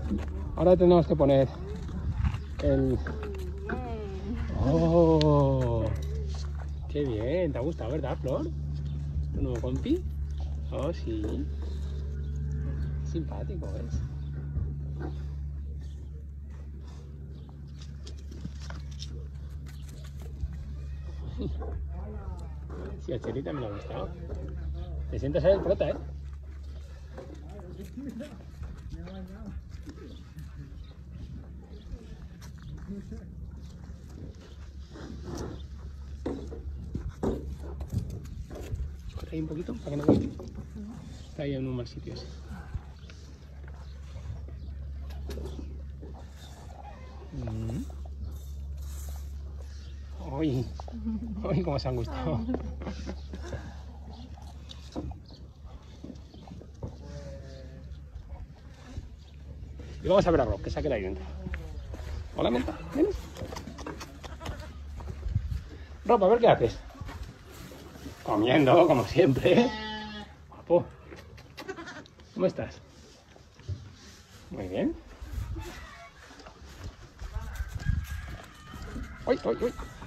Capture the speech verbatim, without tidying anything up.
Ahora tenemos que poner el... ¡Oh! ¡Qué bien! ¿Te ha gustado, verdad, Flor? ¿Tu nuevo compi? Oh, sí. Simpático, ¿ves? Sí, a Cheri también le ha gustado. Te sientas ahí el prota, ¿eh? Corre ahí un poquito para que no vea. Está ahí en un mal sitio ese. Mm. Uy, uy, cómo se han gustado. Y vamos a ver a Rob, que se ha quedado ahí dentro. Hola, Menta, ¿vienes? Rob, a ver qué haces. Comiendo, como siempre. Guapo. ¿Cómo estás? Muy bien. Uy, uy, uy.